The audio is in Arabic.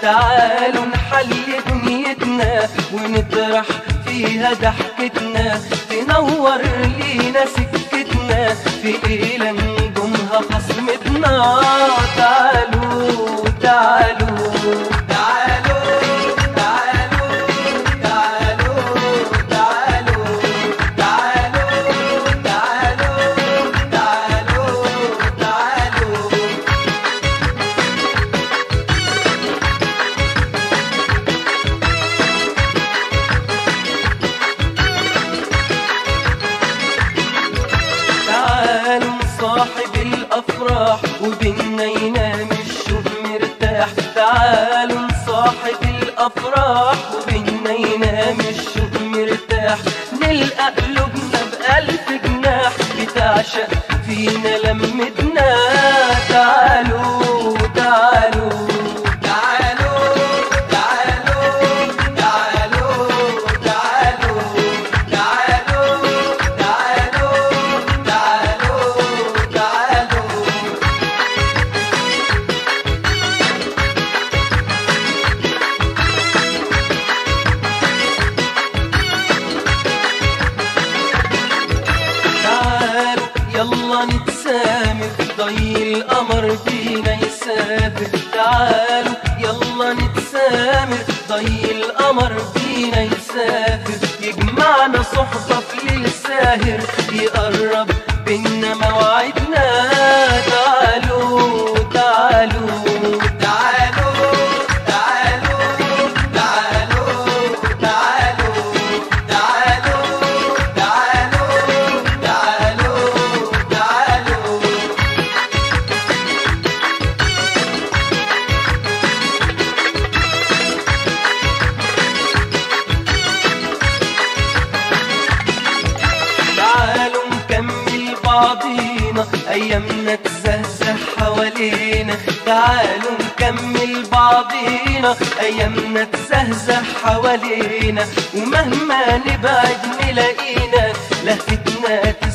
تعالوا نحلي دنيتنا ونطرح فيها ضحكتنا، تنور لينا سكتنا في إيلة نجومها خصمتنا. تعالوا تعالوا صاحب الأفراح وبينا ينام الشوق مرتاح. تعالوا نصاحب الأفراح وبينا ينام الشوق مرتاح، نلقى قلوبنا بألف جناح بتعشق فينا لمتنا. تعالوا تعالوا يلا نتسامر ضي القمر بينا يسافر. تعالوا يلا نتسامر ضي القمر بينا يسافر، يجمعنا صحبة في ليل ساهر يقرب بينا مواعيدنا. تعالوا تعالوا بعضينا أيامنا تزهزه حوالينا. تعالوا نكمل بعضينا أيامنا تزهزه حوالينا، ومهما نبعد نلاقينا لهفتنا